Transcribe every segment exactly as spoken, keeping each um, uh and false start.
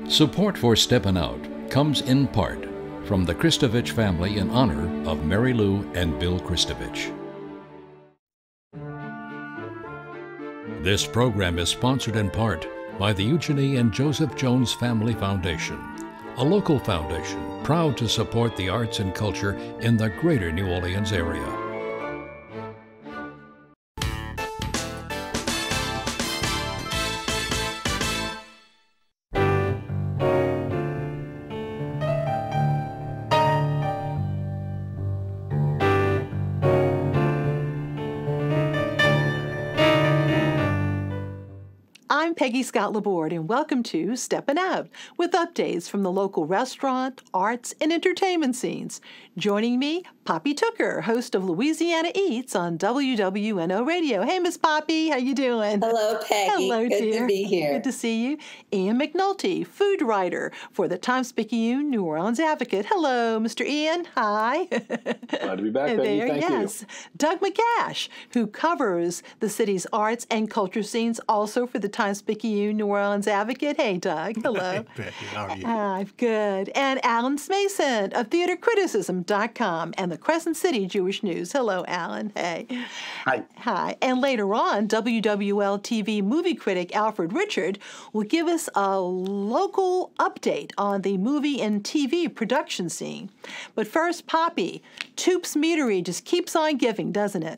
Support for Steppin' Out comes in part from the Kristovich family in honor of Mary Lou and Bill Kristovich. This program is sponsored in part by the Eugenie and Joseph Jones Family Foundation, a local foundation proud to support the arts and culture in the greater New Orleans area. I'm Peggy Scott Laborde, and welcome to Steppin' Out, with updates from the local restaurant, arts, and entertainment scenes. Joining me, Poppy Tooker, host of Louisiana Eats on W W N O Radio. Hey, Miss Poppy, how you doing? Hello, Peggy. Hello, Good dear. to be here. Good to see you. Ian McNulty, food writer for the Times-Picayune New Orleans Advocate. Hello, Mister Ian. Hi. Glad to be back, Peggy. There, Thank yes. you. Doug McCash, who covers the city's arts and culture scenes, also for the Times-Picayune New Orleans Advocate. Hey, Doug. Hello. Hey, Peggy. How are you? Hi, good. And Alan Smason of theater criticism dot com and the Crescent City Jewish News. Hello, Alan. Hey. Hi. Hi. And later on, W W L T V movie critic Alfred Richard will give us a local update on the movie and T V production scene. But first, Poppy, Toops Meadery just keeps on giving, doesn't it?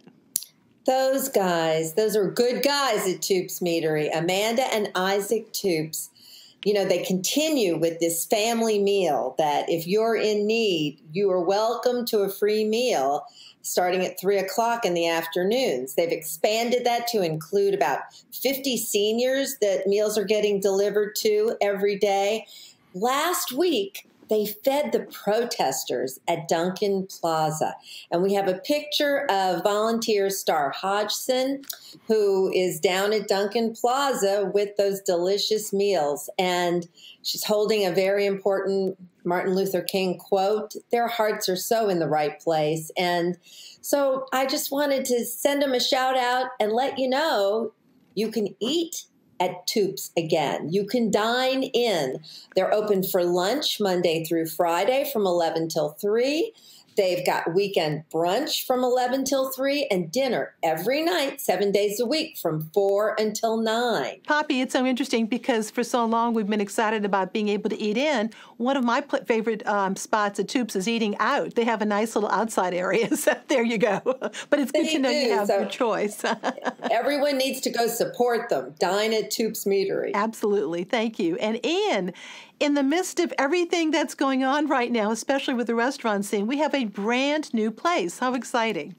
Those guys, those are good guys at Toops Meadery. Amanda and Isaac Toops. You know, they continue with this family meal that if you're in need, you are welcome to a free meal starting at three o'clock in the afternoons. They've expanded that to include about fifty seniors that meals are getting delivered to every day. Last week, they fed the protesters at Duncan Plaza. And we have a picture of volunteer Star Hodgson, who is down at Duncan Plaza with those delicious meals. And she's holding a very important Martin Luther King quote, "Their hearts are so in the right place." And so I just wanted to send them a shout out and let you know you can eat at Toops again. You can dine in. They're open for lunch Monday through Friday from eleven till three. They've got weekend brunch from eleven till three and dinner every night, seven days a week from four until nine. Poppy, it's so interesting because for so long we've been excited about being able to eat in. One of my pl- favorite um, spots at Toops is eating out. They have a nice little outside area, so there you go. But it's good They to know do, you have so your choice. Everyone needs to go support them. Dine at Toops Meadery. Absolutely. Thank you. And Ian, in the midst of everything that's going on right now, especially with the restaurant scene, we have a brand new place. How exciting.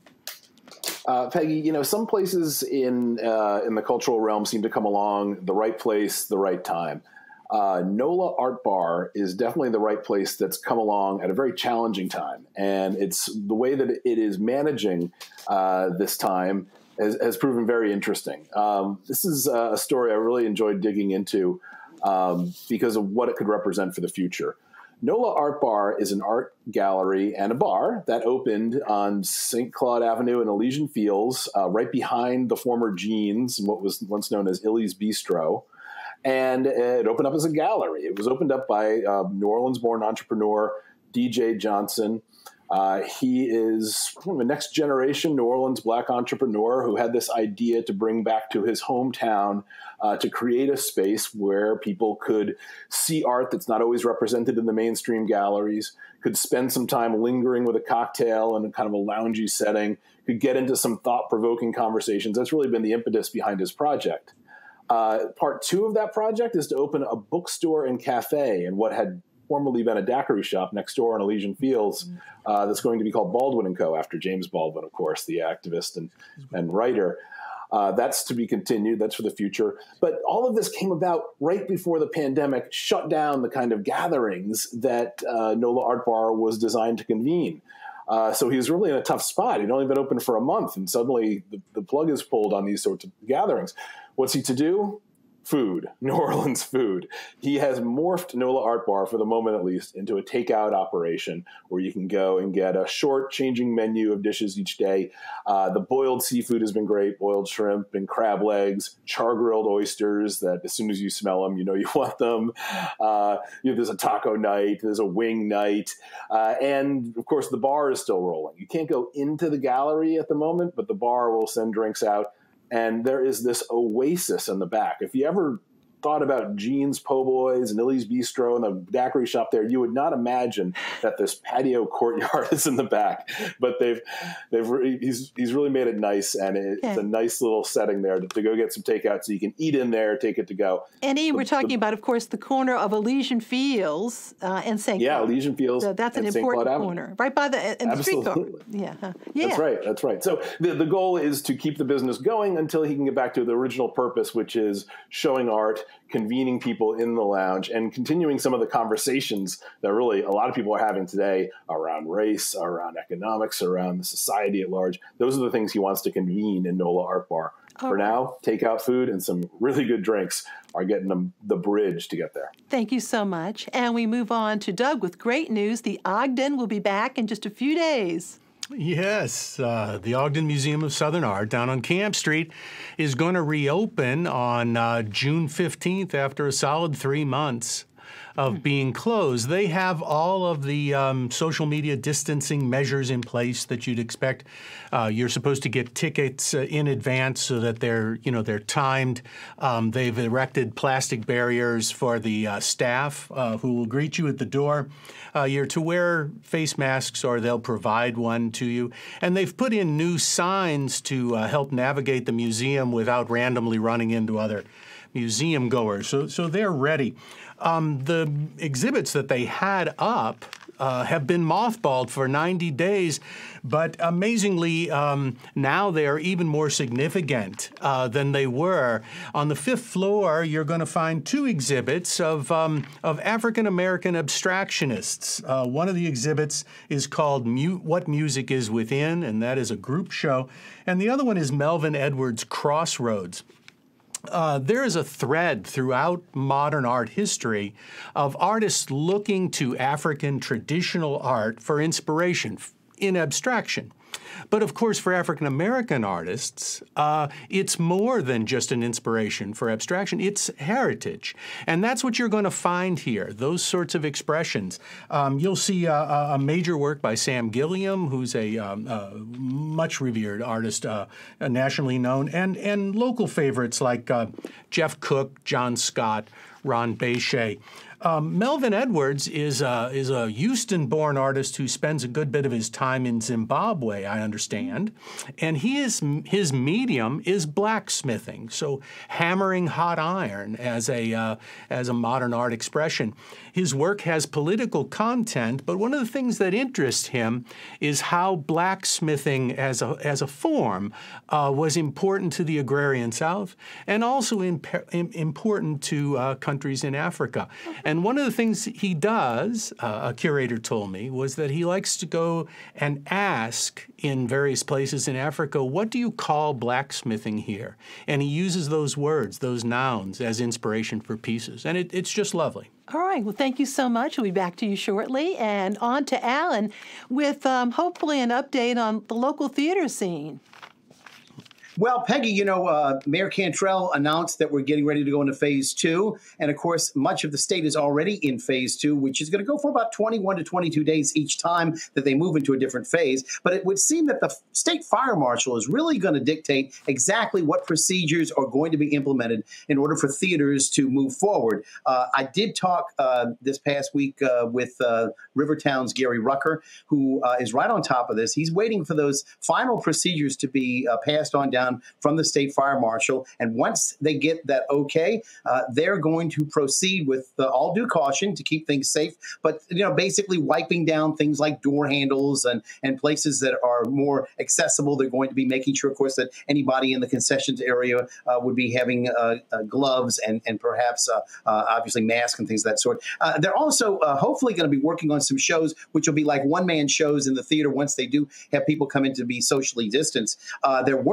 Uh, Peggy, you know, some places in uh, in the cultural realm seem to come along the right place, the right time. Uh, NOLA Art Bar is definitely the right place that's come along at a very challenging time. And it's the way that it is managing uh, this time has, has proven very interesting. Um, this is a story I really enjoyed digging into um, because of what it could represent for the future. NOLA Art Bar is an art gallery and a bar that opened on Saint Claude Avenue in Elysian Fields, uh, right behind the former Jeans, what was once known as Illy's Bistro. And it opened up as a gallery. It was opened up by uh, New Orleans-born entrepreneur D J Johnson. Uh, he is a next generation New Orleans Black entrepreneur who had this idea to bring back to his hometown uh, to create a space where people could see art that's not always represented in the mainstream galleries, could spend some time lingering with a cocktail in a kind of a loungy setting, could get into some thought-provoking conversations. That's really been the impetus behind his project. Uh, part two of that project is to open a bookstore and cafe in what had formerly been a daiquiri shop next door in Elysian Fields uh, that's going to be called Baldwin and Co. after James Baldwin, of course, the activist and, and writer. Uh, that's to be continued. That's for the future. But all of this came about right before the pandemic shut down the kind of gatherings that uh, NOLA Art Bar was designed to convene. Uh, so he was really in a tough spot. He'd only been open for a month, and suddenly the, the plug is pulled on these sorts of gatherings. What's he to do? food, New Orleans food. He has morphed NOLA Art Bar, for the moment at least, into a takeout operation where you can go and get a short changing menu of dishes each day. Uh, the boiled seafood has been great, boiled shrimp and crab legs, char-grilled oysters that as soon as you smell them, you know you want them. Uh, you know, there's a taco night, there's a wing night, uh, and of course the bar is still rolling. You can't go into the gallery at the moment, but the bar will send drinks out. And there is this oasis in the back. If you ever thought about Jean's Po' Boys and Illy's Bistro and the daiquiri shop there, you would not imagine that this patio courtyard is in the back. But they've they've re- he's he's really made it nice, and it's okay. a nice little setting there to, to go get some takeout, so you can eat in there, take it to go. And Ian, the, we're talking the, about, of course, the corner of Elysian Fields uh, and Saint Yeah, Claude. Elysian Fields. So that's an and important corner, right by the, in the street corner. Yeah, huh. yeah. That's right. That's right. So the, the goal is to keep the business going until he can get back to the original purpose, which is showing art, convening people in the lounge, and continuing some of the conversations that really a lot of people are having today around race, around economics, around the society at large. Those are the things he wants to convene in NOLA Art Bar. All For right. now, takeout food and some really good drinks are getting them the bridge to get there. Thank you so much. And we move on to Doug with great news. The Ogden will be back in just a few days. Yes, uh, the Ogden Museum of Southern Art down on Camp Street is going to reopen on uh, June fifteenth after a solid three months of being closed. They have all of the um, social media distancing measures in place that you'd expect. Uh, you're supposed to get tickets uh, in advance so that they're, you know, they're timed. Um, they've erected plastic barriers for the uh, staff uh, who will greet you at the door. Uh, you're to wear face masks or they'll provide one to you. And they've put in new signs to uh, help navigate the museum without randomly running into other museum goers. So, so they're ready. Um, the exhibits that they had up uh, have been mothballed for ninety days, but amazingly, um, now they're even more significant uh, than they were. On the fifth floor, you're going to find two exhibits of, um, of African-American abstractionists. Uh, one of the exhibits is called Mu- What Music Is Within, and that is a group show. And the other one is Melvin Edwards' Crossroads. Uh, there is a thread throughout modern art history of artists looking to African traditional art for inspiration in abstraction. But of course, for African-American artists, uh, it's more than just an inspiration for abstraction. It's heritage. And that's what you're going to find here, those sorts of expressions. Um, you'll see a, a major work by Sam Gilliam, who's a um, uh, much revered artist, uh, nationally known, and, and local favorites like uh, Jeff Cook, John Scott, Ron Bechet. Um, Melvin Edwards is a, is a Houston-born artist who spends a good bit of his time in Zimbabwe, I understand, and he is, his medium is blacksmithing, so hammering hot iron as a, uh, as a modern art expression. His work has political content, but one of the things that interests him is how blacksmithing as a, as a form uh, was important to the agrarian South and also in, in, important to uh, countries in Africa. And one of the things he does, uh, a curator told me, was that he likes to go and ask in various places in Africa, what do you call blacksmithing here? And he uses those words, those nouns, as inspiration for pieces. And it, it's just lovely. All right. Well, thank you so much. We'll be back to you shortly. And on to Alan with um, hopefully an update on the local theater scene. Well, Peggy, you know, uh, Mayor Cantrell announced that we're getting ready to go into phase two. And of course, much of the state is already in phase two, which is going to go for about twenty-one to twenty-two days each time that they move into a different phase. But it would seem that the state fire marshal is really going to dictate exactly what procedures are going to be implemented in order for theaters to move forward. Uh, I did talk uh, this past week uh, with uh, Rivertown's Gary Rucker, who uh, is right on top of this. He's waiting for those final procedures to be uh, passed on down from the state fire marshal. And once they get that okay, uh, they're going to proceed with uh, all due caution to keep things safe. But, you know, basically wiping down things like door handles and, and places that are more accessible. They're going to be making sure, of course, that anybody in the concessions area uh, would be having uh, uh, gloves and, and perhaps uh, uh, obviously masks and things of that sort. Uh, they're also uh, hopefully going to be working on some shows, which will be like one-man shows in the theater once they do have people come in to be socially distanced. Uh, they're working on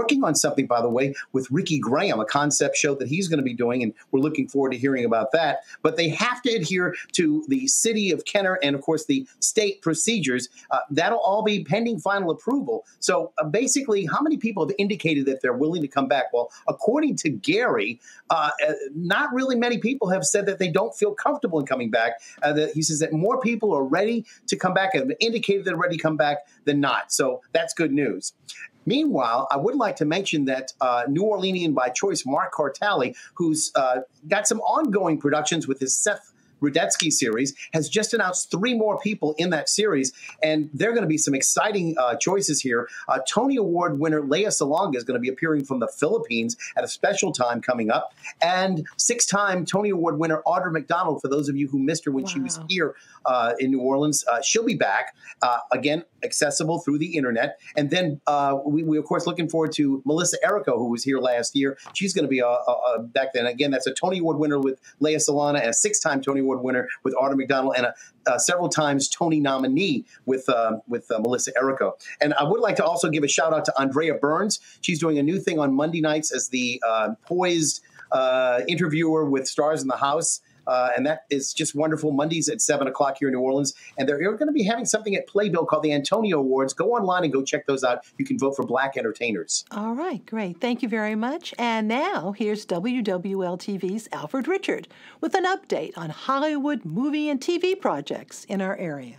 something, by the way, with Ricky Graham, a concept show that he's going to be doing, and we're looking forward to hearing about that. But they have to adhere to the city of Kenner and, of course, the state procedures. Uh, that'll all be pending final approval. So uh, basically, how many people have indicated that they're willing to come back? Well, according to Gary, uh, uh, not really many people have said that they don't feel comfortable in coming back. Uh, that he says that more people are ready to come back and have indicated they're ready to come back than not. So that's good news. Meanwhile, I would like to mention that uh, New Orleanian by choice, Mark Cortali, who's uh, got some ongoing productions with his Seth Rudetsky series, has just announced three more people in that series, and there are going to be some exciting uh, choices here. Uh, Tony Award winner Lea Salonga is going to be appearing from the Philippines at a special time coming up, and six-time Tony Award winner Audra McDonald, for those of you who missed her when wow. she was here uh, in New Orleans, uh, she'll be back, uh, again, accessible through the internet. And then uh, we, we, of course, looking forward to Melissa Errico, who was here last year. She's going to be uh, uh, back then. Again, that's a Tony Award winner with Lea Salonga and a six-time Tony Award winner with Audra McDonald, and a uh, several times Tony nominee with uh, with uh, Melissa Errico. And I would like to also give a shout out to Andrea Burns. She's doing a new thing on Monday nights as the uh, poised uh, interviewer with Stars in the House. Uh, and that is just wonderful. Mondays at seven o'clock here in New Orleans. And they're going to be having something at Playbill called the Antonio Awards. Go online and go check those out. You can vote for Black entertainers. All right, great. Thank you very much. And now here's W W L T V's Alfred Richard with an update on Hollywood movie and T V projects in our area.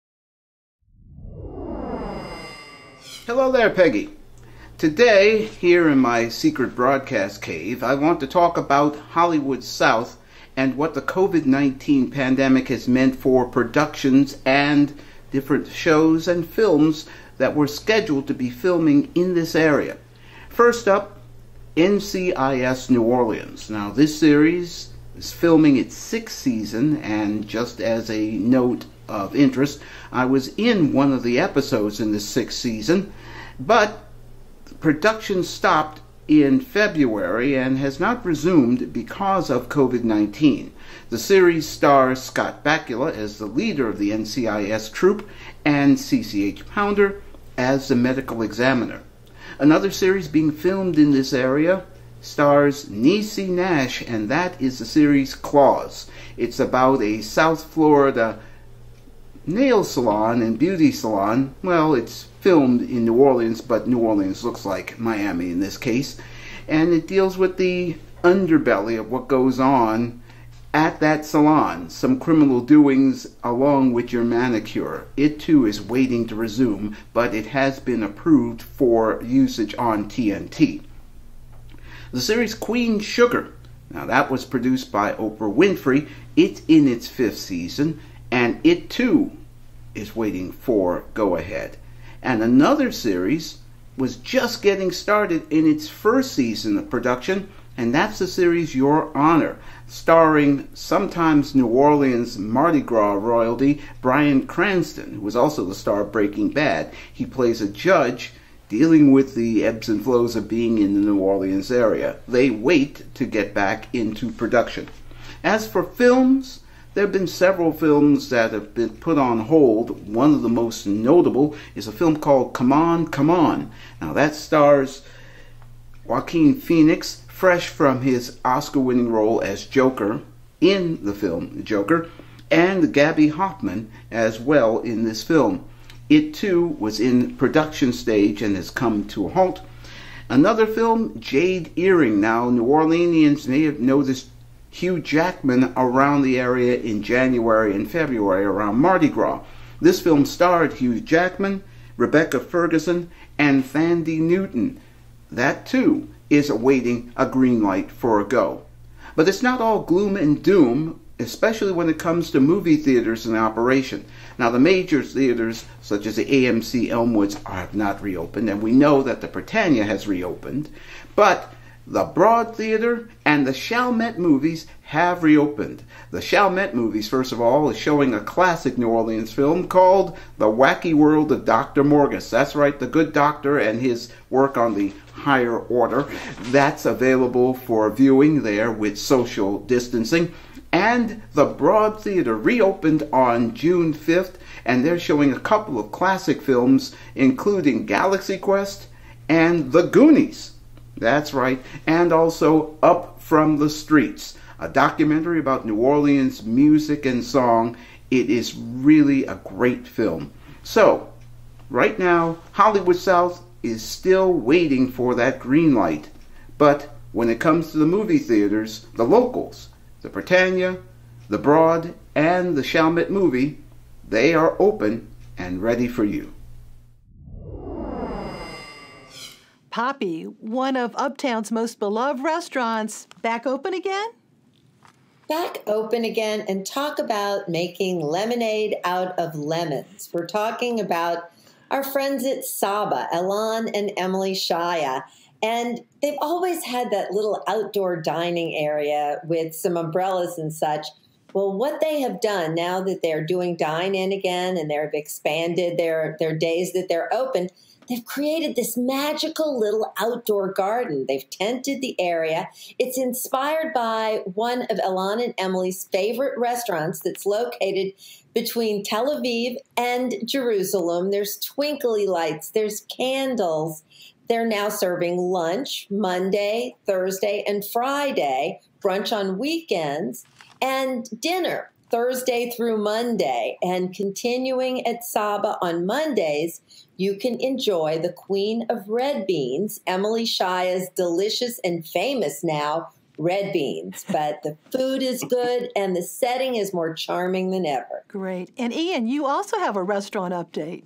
Hello there, Peggy. Today, here in my secret broadcast cave, I want to talk about Hollywood South and what the COVID nineteen pandemic has meant for productions and different shows and films that were scheduled to be filming in this area. First up, N C I S New Orleans. Now, this series is filming its sixth season, and just as a note of interest, I was in one of the episodes in the sixth season, but production stopped in February and has not resumed because of COVID nineteen. The series stars Scott Bakula as the leader of the N C I S troupe and C C H Pounder as the medical examiner. Another series being filmed in this area stars Niecy Nash, and that is the series Claws. It's about a South Florida nail salon and beauty salon. Well, it's filmed in New Orleans, but New Orleans looks like Miami in this case. And it deals with the underbelly of what goes on at that salon. Some criminal doings along with your manicure. It too is waiting to resume, but it has been approved for usage on T N T. The series Queen Sugar. Now that was produced by Oprah Winfrey. It's in its fifth season, and it too is waiting for go-ahead. And another series was just getting started in its first season of production, and that's the series Your Honor, starring sometimes New Orleans Mardi Gras royalty Bryan Cranston, who was also the star of Breaking Bad. He plays a judge dealing with the ebbs and flows of being in the New Orleans area. They wait to get back into production. As for films, there have been several films that have been put on hold. One of the most notable is a film called Come On, Come On. Now that stars Joaquin Phoenix, fresh from his Oscar-winning role as Joker in the film Joker, and Gabby Hoffman as well in this film. It too was in production stage and has come to a halt. Another film, Jade Earring. Now, New Orleanians may have noticed Hugh Jackman around the area in January and February around Mardi Gras. This film starred Hugh Jackman, Rebecca Ferguson, and Thandie Newton. That too is awaiting a green light for a go. But it's not all gloom and doom, especially when it comes to movie theaters in operation. Now, the major theaters, such as the A M C Elmwoods, have not reopened, and we know that the Britannia has reopened, but the Broad Theater and the Chalmette Movies have reopened. The Chalmette Movies, first of all, is showing a classic New Orleans film called The Wacky World of Doctor Morgus. That's right, the good doctor and his work on the higher order. That's available for viewing there with social distancing. And the Broad Theater reopened on June fifth, and they're showing a couple of classic films, including Galaxy Quest and The Goonies. That's right. And also Up From the Streets, a documentary about New Orleans music and song. It is really a great film. So, right now, Hollywood South is still waiting for that green light. But when it comes to the movie theaters, the locals, the Britannia, the Broad, and the Chalmette Movie, they are open and ready for you. Poppy, one of Uptown's most beloved restaurants, back open again? Back open again, and talk about making lemonade out of lemons. We're talking about our friends at Saba, Elan and Emily Shaya. And they've always had that little outdoor dining area with some umbrellas and such. Well, what they have done now that they're doing dine-in again and they've expanded their, their days that they're open, they've created this magical little outdoor garden. They've tented the area. It's inspired by one of Elan and Emily's favorite restaurants that's located between Tel Aviv and Jerusalem. There's twinkly lights. There's candles. They're now serving lunch Monday, Thursday, and Friday, brunch on weekends, and dinner Thursday through Monday. And continuing at Saba on Mondays, you can enjoy the Queen of Red Beans, Emily Shaya's delicious and famous now red beans. But the food is good and the setting is more charming than ever. Great. And Ian, you also have a restaurant update.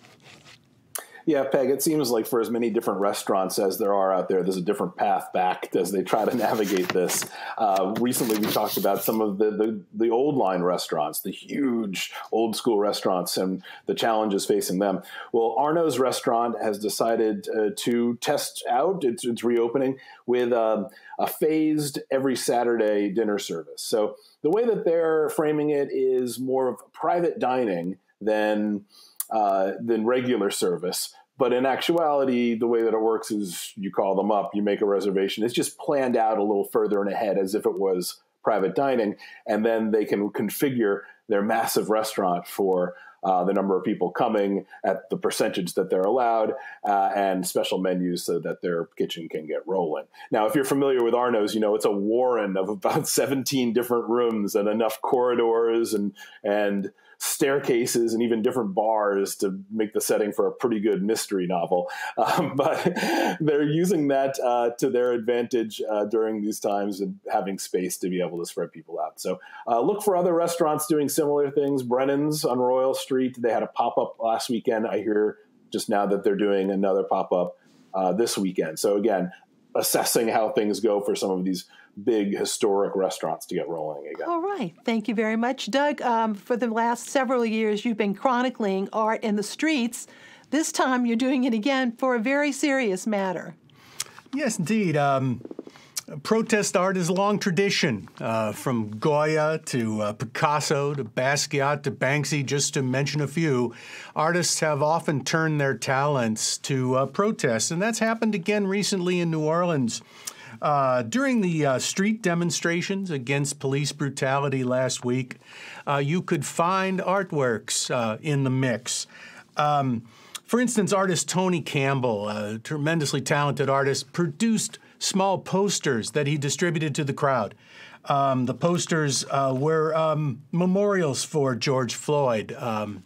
Yeah, Peg, it seems like for as many different restaurants as there are out there, there's a different path back as they try to navigate this. Uh, recently, we talked about some of the, the, the old line restaurants, the huge old school restaurants and the challenges facing them. Well, Arno's restaurant has decided uh, to test out its, its reopening with um, a phased every Saturday dinner service. So the way that they're framing it is more of private dining than uh, than regular service. But in actuality, the way that it works is you call them up, you make a reservation. It's just planned out a little further and ahead as if it was private dining. And then they can configure their massive restaurant for uh, the number of people coming at the percentage that they're allowed uh, and special menus so that their kitchen can get rolling. Now, if you're familiar with Arno's, you know, it's a warren of about seventeen different rooms and enough corridors and and staircases and even different bars to make the setting for a pretty good mystery novel. Um, but they're using that uh, to their advantage uh, during these times and having space to be able to spread people out. So uh, look for other restaurants doing similar things. Brennan's on Royal Street, they had a pop-up last weekend. I hear just now that they're doing another pop-up uh, this weekend. So again, assessing how things go for some of these big historic restaurants to get rolling again. All right. Thank you very much, Doug. Um, for the last several years, you've been chronicling art in the streets. This time, you're doing it again for a very serious matter. Yes, indeed. Um, protest art is a long tradition, uh, from Goya to uh, Picasso to Basquiat to Banksy, just to mention a few. Artists have often turned their talents to uh, protest, and that's happened again recently in New Orleans. Uh, during the uh, street demonstrations against police brutality last week, uh, you could find artworks uh, in the mix. Um, for instance, artist Tony Campbell, a tremendously talented artist, produced small posters that he distributed to the crowd. Um, the posters uh, were um, memorials for George Floyd. Um,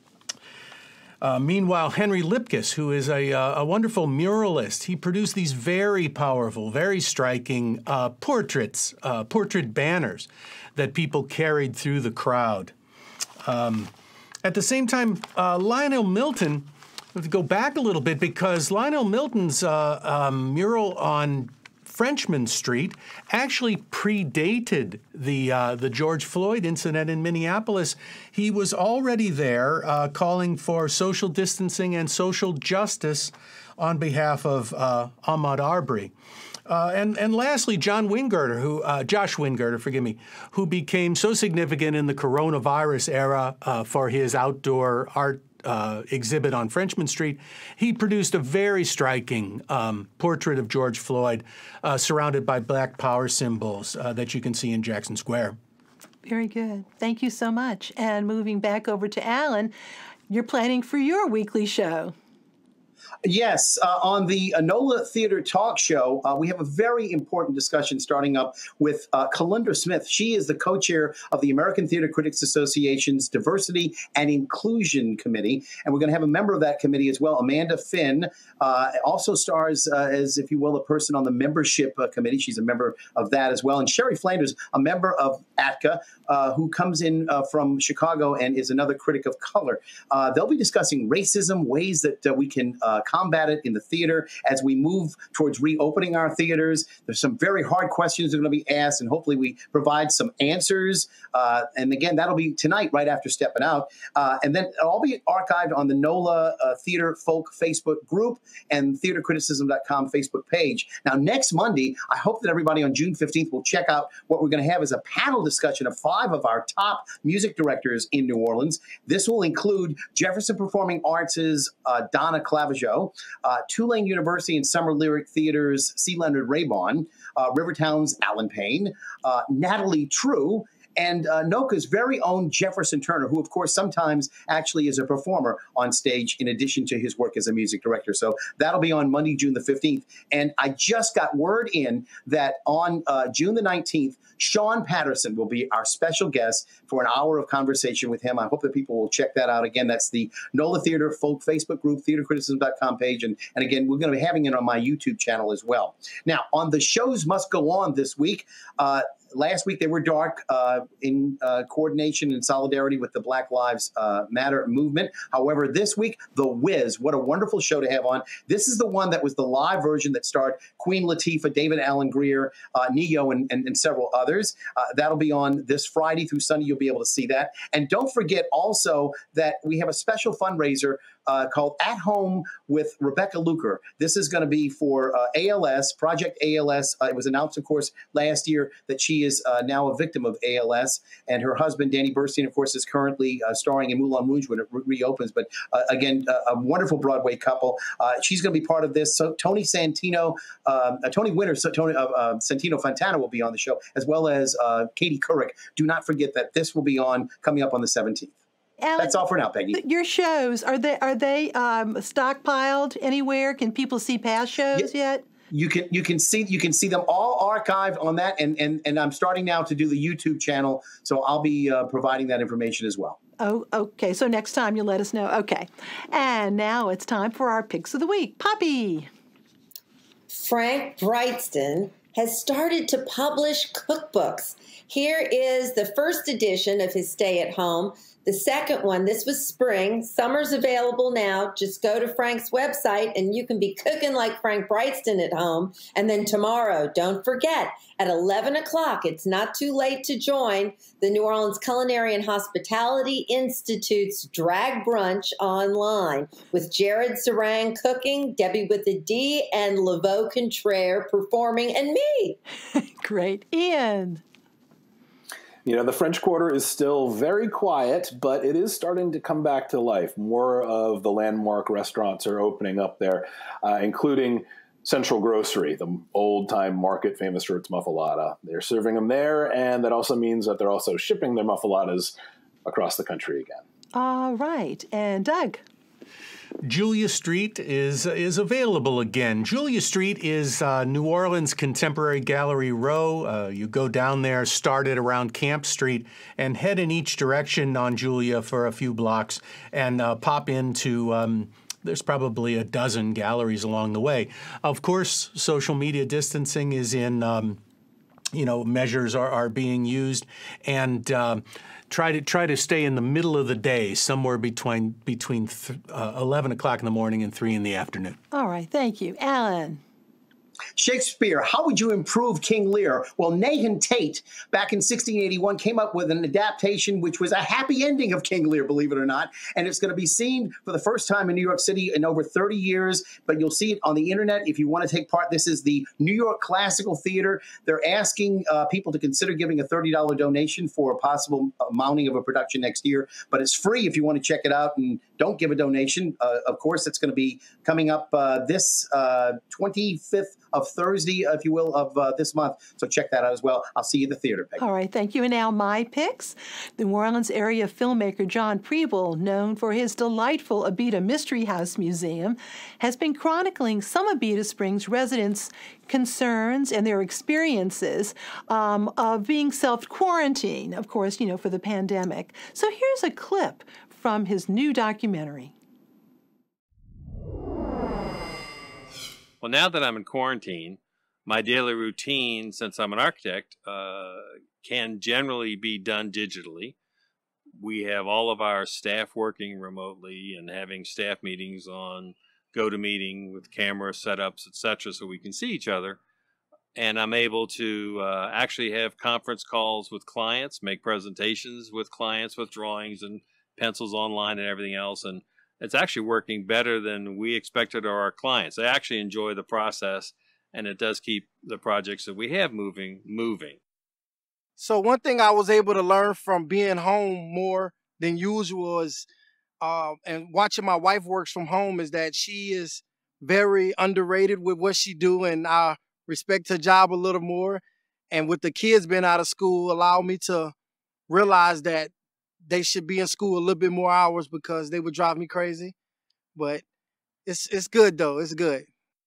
Uh, meanwhile, Henry Lipkiss, who is a, uh, a wonderful muralist, he produced these very powerful, very striking uh, portraits, uh, portrait banners that people carried through the crowd. Um, at the same time, uh, Lionel Milton, we have to go back a little bit because Lionel Milton's uh, um, mural on Frenchman Street actually predated the uh, the George Floyd incident in Minneapolis. He was already there uh, calling for social distancing and social justice on behalf of uh, Ahmaud Arbery. Uh, and, and lastly, John Wingirter, who, uh, Josh Wingirter, forgive me, who became so significant in the coronavirus era uh, for his outdoor art Uh, exhibit on Frenchman Street. He produced a very striking um, portrait of George Floyd uh, surrounded by Black Power symbols uh, that you can see in Jackson Square. Very good. Thank you so much. And moving back over to Alan, you're planning for your weekly show. Yes, uh, on the NOLA Theater Talk Show, uh, we have a very important discussion starting up with uh, Kalundra Smith. She is the co-chair of the American Theater Critics Association's Diversity and Inclusion Committee, and we're going to have a member of that committee as well, Amanda Finn, uh, also stars uh, as, if you will, a person on the membership uh, committee. She's a member of that as well. And Sherry Flanders, a member of A T C A, uh, who comes in uh, from Chicago and is another critic of color. Uh, they'll be discussing racism, ways that uh, we can uh, combat it in the theater as we move towards reopening our theaters. There's some very hard questions that are going to be asked, and hopefully we provide some answers. Uh, and again, that'll be tonight right after Stepping Out. Uh, and then it'll all be archived on the NOLA uh, Theater Folk Facebook group and theater criticism dot com Facebook page. Now, next Monday, I hope that everybody on June fifteenth will check out what we're going to have as a panel discussion of five of our top music directors in New Orleans. This will include Jefferson Performing Arts' uh, Donna Clavijo, uh, Tulane University and Summer Lyric Theater's C. Leonard Raybon, uh, Rivertown's Alan Payne, uh, Natalie True, and uh, Noka's very own Jefferson Turner, who, of course, sometimes actually is a performer on stage in addition to his work as a music director. So that'll be on Monday, June the fifteenth. And I just got word in that on uh, June the nineteenth, Sean Patterson will be our special guest for an hour of conversation with him. I hope that people will check that out. Again, that's the NOLA Theater Folk Facebook group, theater criticism dot com page. And, and again, we're going to be having it on my YouTube channel as well. Now, on the Shows Must Go On this week, uh, last week they were dark uh, in uh, coordination and solidarity with the Black Lives uh, Matter movement. However, this week, The Wiz, what a wonderful show to have on. This is the one that was the live version that starred Queen Latifah, David Alan Grier, uh, Neo, and, and, and several others. Uh, that'll be on this Friday through Sunday. You'll be able to see that. And don't forget also that we have a special fundraiser Uh, called At Home with Rebecca Luker. This is going to be for uh, A L S, Project A L S. Uh, it was announced, of course, last year that she is uh, now a victim of A L S. And her husband, Danny Burstein, of course, is currently uh, starring in Moulin Rouge when it re reopens. But uh, again, uh, a wonderful Broadway couple. Uh, she's going to be part of this. So Tony Santino, um, uh, Tony Winter, so Tony uh, uh, Santino Fontana will be on the show, as well as uh, Katie Couric. Do not forget that this will be on coming up on the seventeenth. Alan, that's all for now, Peggy. Your shows, are they are they um, stockpiled anywhere? Can people see past shows yeah. yet? You can you can see you can see them all archived on that, and and and I'm starting now to do the YouTube channel, so I'll be uh, providing that information as well. Oh, okay. So next time you'll let us know. Okay, and now it's time for our picks of the week. Poppy. Frank Brightston has started to publish cookbooks. Here is the first edition of his Stay at Home. The second one, this was spring. Summer's available now. Just go to Frank's website and you can be cooking like Frank Brightston at home. And then tomorrow, don't forget, at eleven o'clock, it's not too late to join the New Orleans Culinary and Hospitality Institute's Drag Brunch online with Jared Sarang cooking, Debbie with a D, and Laveau Contraire performing, and me. Great. Ian. You know, the French Quarter is still very quiet, but it is starting to come back to life. More of the landmark restaurants are opening up there, uh, including Central Grocery, the old-time market famous for its muffalata. They're serving them there, and that also means that they're also shipping their muffalatas across the country again. All right. And Doug? Julia Street is is available again. Julia Street is uh, New Orleans Contemporary Gallery Row. Uh, you go down there, start it around Camp Street, and head in each direction on Julia for a few blocks, and uh, pop into. Um, There's probably a dozen galleries along the way. Of course, social media distancing is in. Um, you know, measures are, are being used, and um, try to try to stay in the middle of the day, somewhere between between th uh, eleven o'clock in the morning and three in the afternoon. All right, thank you, Alan. Shakespeare, how would you improve King Lear? Well, Nahum Tate, back in sixteen eighty-one, came up with an adaptation which was a happy ending of King Lear, believe it or not. And it's going to be seen for the first time in New York City in over thirty years, but you'll see it on the internet if you want to take part. This is the New York Classical Theater. They're asking uh, people to consider giving a thirty dollar donation for a possible uh, mounting of a production next year, but it's free if you want to check it out, and don't give a donation. Uh, of course, it's going to be coming up uh, this uh, twenty-fifth of Thursday, if you will, of uh, this month. So check that out as well. I'll see you in the theater, Peggy. All right, thank you. And now my picks. The New Orleans area filmmaker John Preble, known for his delightful Abita Mystery House Museum, has been chronicling some Abita Springs residents' concerns and their experiences um, of being self-quarantined, of course, you know, for the pandemic. So here's a clip from his new documentary. Well, now that I'm in quarantine, my daily routine, since I'm an architect, uh, can generally be done digitally. We have all of our staff working remotely and having staff meetings on GoToMeeting with camera setups, et cetera, so we can see each other. And I'm able to uh, actually have conference calls with clients, make presentations with clients with drawings and pencils online and everything else. And it's actually working better than we expected or our clients. They actually enjoy the process, and it does keep the projects that we have moving, moving. So one thing I was able to learn from being home more than usual is, uh, and watching my wife works from home, is that she is very underrated with what she do, and I respect her job a little more. And with the kids being out of school, allow me to realize that they should be in school a little bit more hours because they would drive me crazy. But it's it's good though, it's good.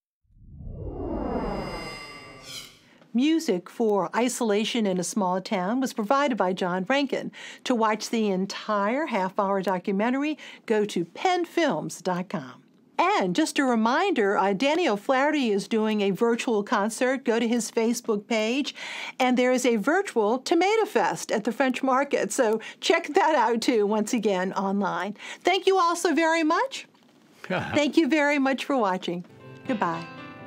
Music for Isolation in a Small Town was provided by John Rankin. To watch the entire half-hour documentary, go to penn films dot com. And just a reminder, uh, Danny O'Flaherty is doing a virtual concert. Go to his Facebook page. And there is a virtual Tomato Fest at the French Market. So check that out, too, once again, online. Thank you all so very much. Thank you very much for watching. Goodbye.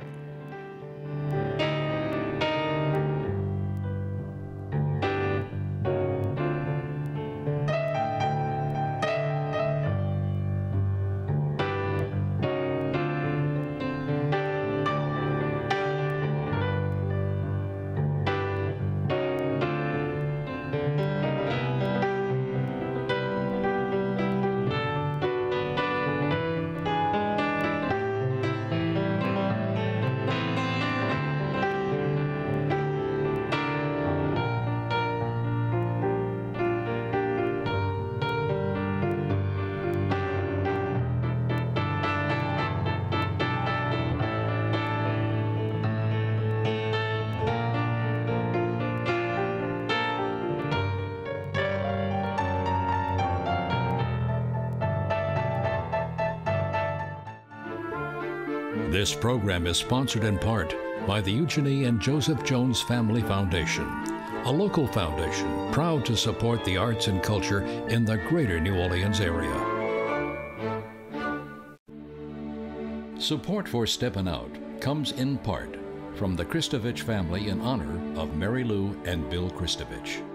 This program is sponsored in part by the Eugenie and Joseph Jones Family Foundation, a local foundation proud to support the arts and culture in the greater New Orleans area. Support for Steppin' Out comes in part from the Kristovich family in honor of Mary Lou and Bill Kristovich.